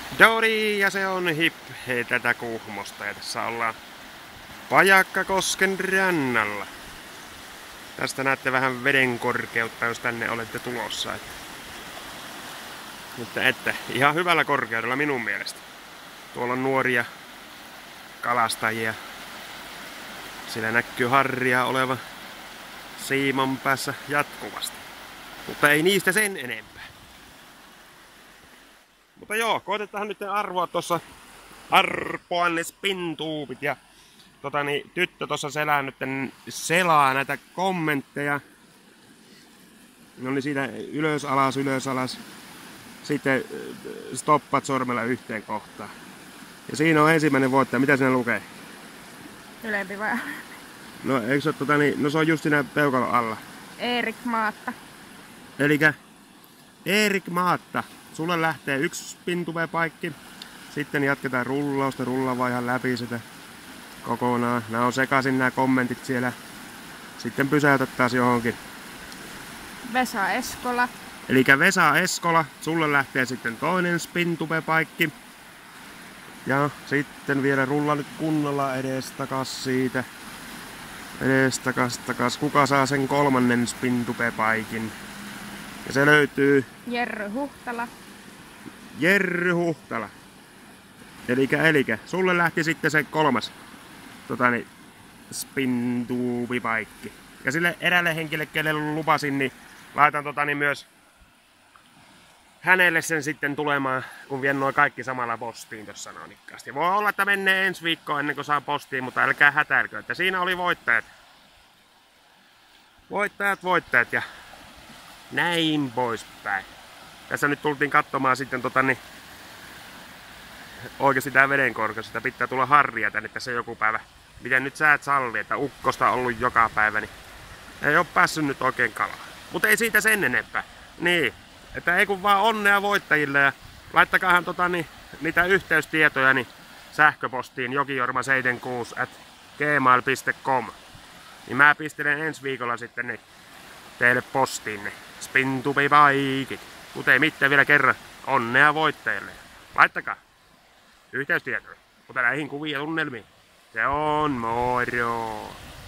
Dori, ja se on hip hei tätä Kuhmosta, ja tässä ollaan Pajakkakosken rannalla. Tästä näette vähän veden korkeutta, jos tänne olette tulossa. Että ihan hyvällä korkeudella minun mielestä. Tuolla on nuoria kalastajia. Siellä näkyy harria oleva siiman päässä jatkuvasti. Mutta ei niistä sen enempää. Mutta joo, koitetaan nyt arvoa tuossa arpoanne spintuubit ja tyttö tuossa selaa näitä kommentteja. No niin, siitä ylös alas. Sitten stoppat sormella yhteen kohtaan. Ja siinä on ensimmäinen voittaja. Mitä siinä lukee? Ylempi vai? No eikö se ole no se on just siinä peukalon alla. Erik Maatta. Elikkä Erik Maatta. Sulle lähtee yksi spintubepaikki. Sitten jatketaan rullausta. Rullaa ihan läpi sitä kokonaan. Nämä on sekaisin nämä kommentit siellä. Sitten pysäytät taas johonkin. Vesa Eskola. Elikkä Vesa Eskola. Sulle lähtee sitten toinen spintubepaikki. Ja sitten vielä rulla nyt kunnolla edestakas siitä. Edestakas. Kuka saa sen kolmannen spintubepaikin? Ja se löytyy Jerry Huhtala. Jerry Huhtala. Elikkä. Sulle lähti sitten se kolmas spintubipaikki. Ja sille erälle henkilölle, kelle lupasin, niin laitan myös hänelle sen sitten tulemaan, kun vien noin kaikki samalla postiin tuossa nonikkaasti. Voi olla, että menee ensi viikkoon ennen kuin saa postiin, mutta älkää hätäilkö, että siinä oli voittajat. Voittajat ja näin poispäin. Tässä nyt tultiin katsomaan sitten oikeasti tää vedenkorkeus, sitä pitää tulla harria tänne tässä joku päivä. Miten nyt sä et salli, että ukkosta on ollut joka päivä, niin ei oo päässyt nyt oikein kalaa. Mutta ei siitä sen enempää. Niin, että ei kun vaan onnea voittajille ja laittakaahan niitä yhteystietoja niin sähköpostiin jokijorma76@gmail.com. Niin mä pistelen ensi viikolla sitten ne teille postiin ne spintubipaikit. Mut ei mitään vielä kerran. Onnea voittajille. Laittakaa yhteystietoja. Mutta näihin kuvia tunnelmiin. Se on moro.